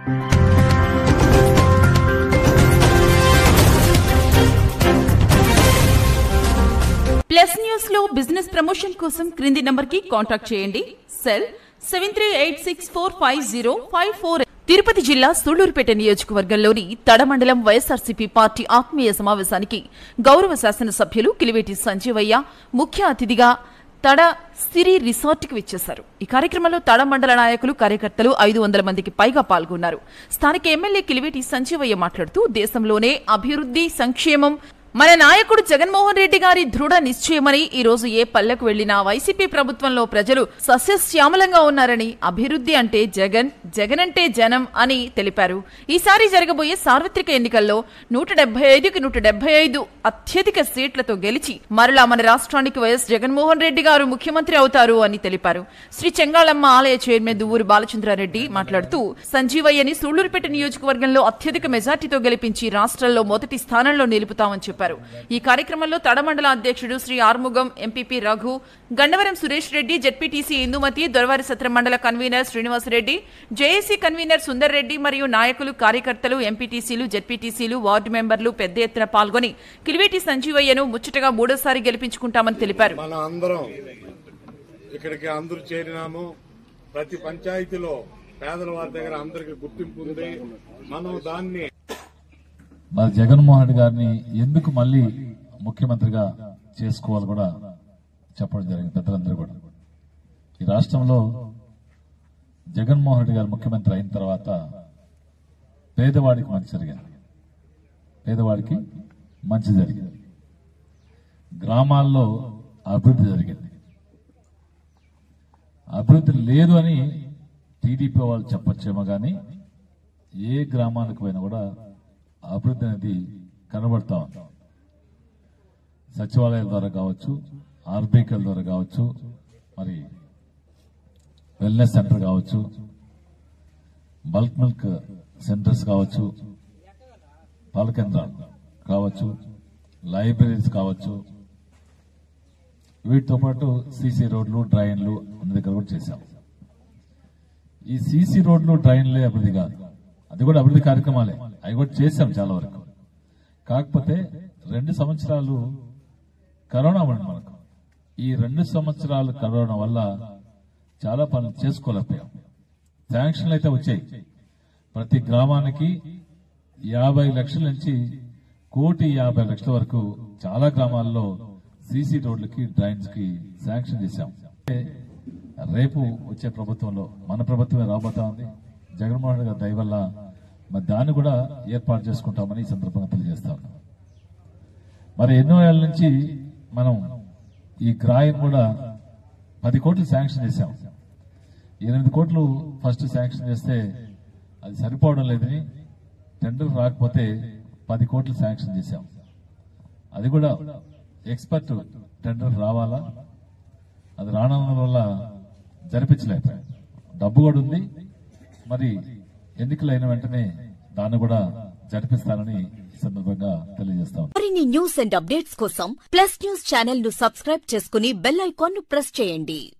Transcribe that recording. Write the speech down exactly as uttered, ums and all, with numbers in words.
Plus news లో business promotion కోసం క్రింది నంబర్ కి కాంటాక్ట్ చేయండి. Cell seven three eight six four five zero five four. Tirupati జిల్లా సూళ్లూరుపేట నియోజకవర్గంలోని తడ మండలం వైఎస్ఆర్సీపీ పార్టీ ఆత్మీయ సమావేశానికి గౌరవ శాసనసభ్యులు కిలివేటి సంజీవయ్య ముఖ్య అతిథిగా తడ సిరి రిసార్ట్ కి విచ్చేశారు. ఈ కార్యక్రమంలో తడ మండల నాయకులు, కార్యకర్తలు ఐదు వందల మందికి పైగా పాల్గొన్నారు. స్థానిక ఎమ్మెల్యే కిలివేటి సంజీవయ్య మాట్లాడుతూ దేశంలోనే అభివృద్ధి, సంక్షేమం మన నాయకుడు జగన్మోహన్ రెడ్డి గారి దృఢ నిశ్చయమని, ఈ రోజు ఏ పల్లెకు వెళ్లినా వైసీపీ ప్రభుత్వంలో ప్రజలు సస్యశ్యామలంగా ఉన్నారని, అభివృద్ధి అంటే జగన్, జగన్ అంటే జనం అని తెలిపారు. ఈసారి జరగబోయే సార్వత్రిక ఎన్నికల్లో నూట డెబ్బై ఐదుకి నూట డెబ్బై ఐదు అత్యధిక సీట్లతో గెలిచి మరలా మన రాష్ట్రానికి వైఎస్ జగన్మోహన్ రెడ్డి గారు ముఖ్యమంత్రి అవుతారు అని తెలిపారు. శ్రీ చెంగాళమ్మ ఆలయ చైర్మన్ దువ్వూరు బాలచంద్రారెడ్డి మాట్లాడుతూ సంజీవయ్యని సూళ్లూరుపేట నియోజకవర్గంలో అత్యధిక మెజార్టీతో గెలిపించి రాష్ట్రంలో మొదటి స్థానంలో నిలుపుతామని చెప్పారు. ఈ కార్యక్రమంలో తడ మండల అధ్యక్షుడు శ్రీ ఆర్ముగం, ఎంపీపీ రఘు, గండవరం సురేష్ రెడ్డి, జెడ్పీటీసీ ఇందుమతి, దొరవారి సత్రం మండల convener Srinivasareddy, JAC convener Sundar Reddy మరియు నాయకులు, కార్యకర్తలు, ఎంపీటీసీలు, జెడ్పీటీసీలు, వార్డు మెంబర్లు పెద్ద ఎత్తున పాల్గొని కిలివేటి సంజీవయ్యను ముచ్చటగా మూడోసారి గెలిపించుకుంటామని తెలిపారు. ప్రతి పంచాయతీలో పేదల వారి దగ్గర అందరికి గుర్తింపు ఉంది. మనం దాన్ని మరి జగన్మోహన్ రెడ్డి గారిని ఎందుకు మళ్లీ ముఖ్యమంత్రిగా చేసుకోవాలి కూడా చెప్పడం జరిగింది పెద్దలందరూ కూడా. ఈ రాష్ట్రంలో జగన్మోహన్ రెడ్డి గారు ముఖ్యమంత్రి అయిన తర్వాత పేదవాడికి మంచి జరిగింది, పేదవాడికి మంచి జరిగింది, గ్రామాల్లో అభివృద్ధి జరిగింది. అభివృద్ధి లేదు అని టీడీపీ వాళ్ళు చెప్పొచ్చేమో కానీ ఏ గ్రామానికి పోయినా కూడా అభివృద్ధి అనేది కనబడతా ఉంది. సచివాలయాల ద్వారా కావచ్చు, ఆర్బీకేల ద్వారా కావచ్చు, మరి వెల్నెస్ సెంటర్ కావచ్చు, బల్క్ మిల్క్ సెంటర్స్ కావచ్చు, పాల కేంద్రాలు కావచ్చు, లైబ్రరీస్ కావచ్చు, వీటితో పాటు సీసీ రోడ్లు, డ్రైన్లు అన్ని దగ్గర కూడా చేశాం. ఈ సీసీ రోడ్లు, డ్రైన్లే అభివృద్ధి కాదు, అది కూడా అభివృద్ధి కార్యక్రమాలే, అవి కూడా చేశాం చాలా వరకు. కాకపోతే రెండు సంవత్సరాలు కరోనా ఉంది మనకు. ఈ రెండు సంవత్సరాలు కరోనా వల్ల చాలా పనులు చేసుకోలేకపోయాం. శాంక్షన్లు అయితే వచ్చాయి. ప్రతి గ్రామానికి యాభై లక్షల నుంచి కోటి యాభై లక్షల వరకు చాలా గ్రామాల్లో సీసీ రోడ్లకి, డ్రైన్స్ కి శాంక్షన్ చేశాం. రేపు వచ్చే ప్రభుత్వంలో మన ప్రభుత్వమే రాబోతా ఉంది. జగన్మోహన్ రెడ్డి గారి దయ వల్ల మరి దాన్ని కూడా ఏర్పాటు చేసుకుంటామని ఈ సందర్భంగా తెలియజేస్తా ఉన్నాం. మరి ఎన్నో ఏళ్ల నుంచి మనం ఈ గ్రాయం కూడా పది కోట్లు శాంక్షన్ చేశాం. ఎనిమిది కోట్లు ఫస్ట్ శాంక్షన్ చేస్తే అది సరిపోవడం లేదని టెండర్ రాకపోతే పది కోట్లు శాంక్షన్ చేశాం. అది కూడా ఎక్స్పర్ట్ టెండర్ రావాలా, అది రావడం వల్ల జరిపించలేకపోయాం. డబ్బు కూడా ఉంది, మరి ఎన్నికలు అయిన వెంటనే దాన్ని కూడా జరిపిస్తానని ఈ సందర్భంగా తెలియజేస్తాం. మరిన్ని న్యూస్ అండ్ అప్డేట్స్ కోసం ప్లస్ న్యూస్ ఛానల్ ను సబ్స్క్రైబ్ చేసుకుని బెల్ ఐకాన్ ను ప్రెస్ చేయండి.